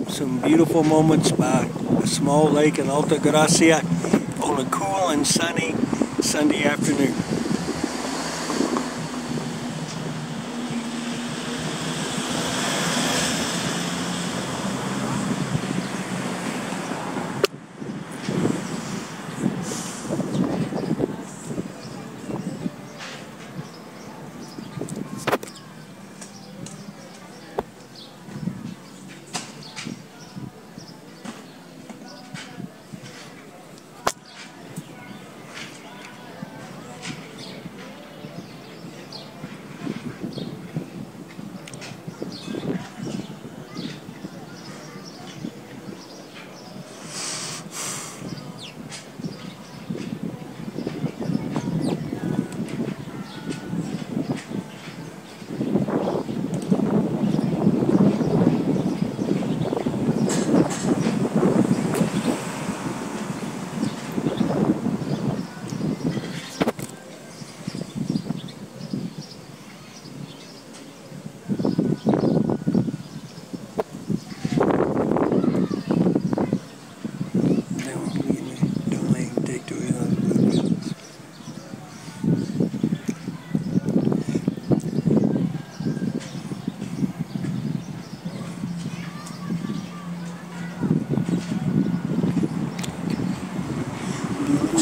some beautiful moments by a small lake in Alta Gracia on a cool and sunny Sunday afternoon.